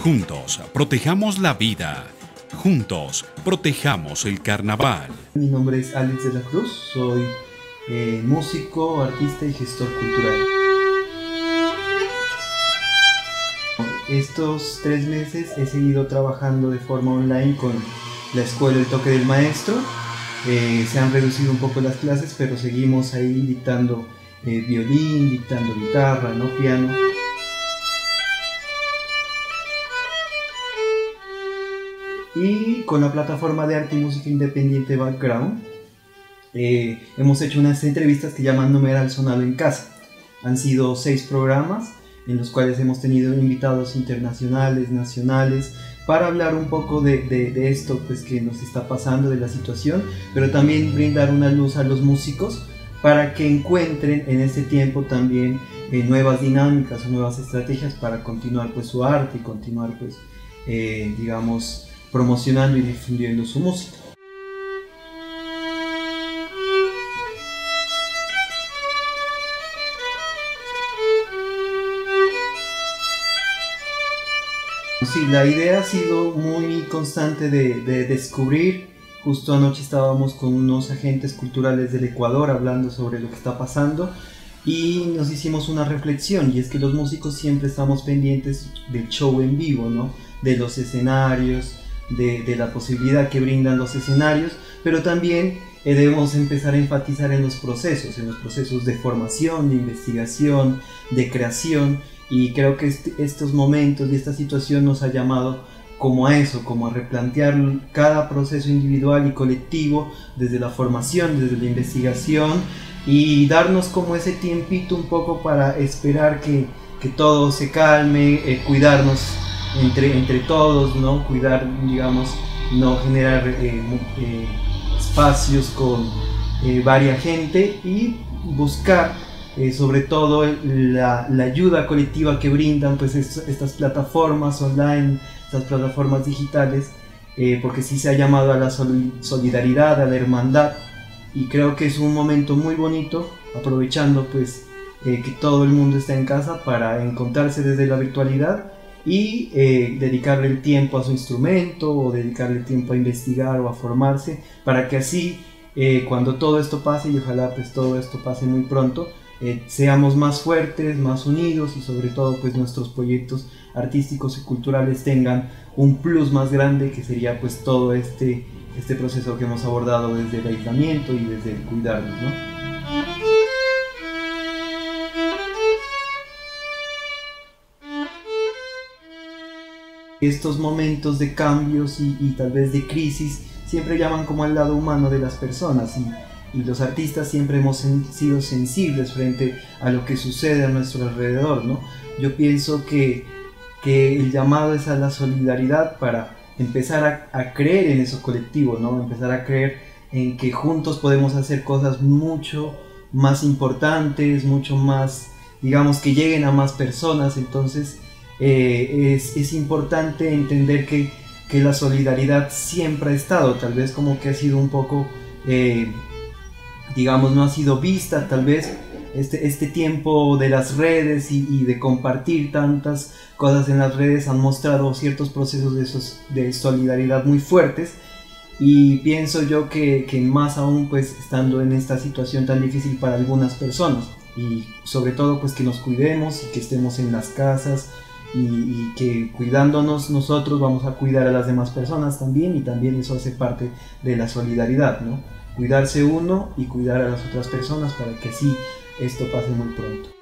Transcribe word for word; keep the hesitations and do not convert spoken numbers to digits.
Juntos, protejamos la vida. Juntos, protejamos el carnaval. Mi nombre es Alex de la Cruz, soy eh, músico, artista y gestor cultural. Estos tres meses he seguido trabajando de forma online con la Escuela El Toque del Maestro. Eh, se han reducido un poco las clases, pero seguimos ahí dictando eh, violín, dictando guitarra, ¿no? Piano. Y con la plataforma de arte y música independiente Background eh, hemos hecho unas entrevistas que llaman Numeral Sonalo en Casa. Han sido seis programas en los cuales hemos tenido invitados internacionales, nacionales, para hablar un poco de, de, de esto pues, que nos está pasando, de la situación, pero también brindar una luz a los músicos para que encuentren en este tiempo también eh, nuevas dinámicas o nuevas estrategias para continuar pues, su arte y continuar pues, eh, digamos, promocionando y difundiendo su música. Sí, la idea ha sido muy constante de, de descubrir. Justo anoche estábamos con unos agentes culturales del Ecuador hablando sobre lo que está pasando y nos hicimos una reflexión, y es que los músicos siempre estamos pendientes del show en vivo, ¿no? De los escenarios, de, de la posibilidad que brindan los escenarios, pero también eh, debemos empezar a enfatizar en los procesos, en los procesos de formación, de investigación, de creación. Y creo que este, estos momentos y esta situación nos ha llamado como a eso, como a replantear cada proceso individual y colectivo desde la formación, desde la investigación, y darnos como ese tiempito un poco para esperar que, que todo se calme, eh, cuidarnos entre, entre todos, ¿no? Cuidar, digamos, no generar eh, eh, espacios con eh, varia gente y buscar Eh, sobre todo la, la ayuda colectiva que brindan pues est estas plataformas online, estas plataformas digitales, eh, porque sí se ha llamado a la sol solidaridad, a la hermandad, y creo que es un momento muy bonito, aprovechando pues eh, que todo el mundo está en casa, para encontrarse desde la virtualidad y eh, dedicarle el tiempo a su instrumento, o dedicarle el tiempo a investigar o a formarse, para que así eh, cuando todo esto pase, y ojalá pues todo esto pase muy pronto, Eh, seamos más fuertes, más unidos, y sobre todo pues nuestros proyectos artísticos y culturales tengan un plus más grande, que sería pues todo este, este proceso que hemos abordado desde el aislamiento y desde el cuidarnos, ¿no? Estos momentos de cambios y, y tal vez de crisis siempre llaman como al lado humano de las personas, y Y los artistas siempre hemos sen sido sensibles frente a lo que sucede a nuestro alrededor, ¿no? Yo pienso que, que el llamado es a la solidaridad, para empezar a, a creer en eso colectivo, ¿no? Empezar a creer en que juntos podemos hacer cosas mucho más importantes, mucho más, digamos, que lleguen a más personas. Entonces eh, es, es importante entender que, que la solidaridad siempre ha estado, tal vez como que ha sido un poco... Eh, digamos, no ha sido vista, tal vez este, este tiempo de las redes y, y de compartir tantas cosas en las redes han mostrado ciertos procesos de, esos, de solidaridad muy fuertes, y pienso yo que, que más aún pues estando en esta situación tan difícil para algunas personas, y sobre todo pues que nos cuidemos y que estemos en las casas, y, y que cuidándonos nosotros vamos a cuidar a las demás personas también, y también eso hace parte de la solidaridad, ¿no? Cuidarse uno y cuidar a las otras personas, para que así esto pase muy pronto.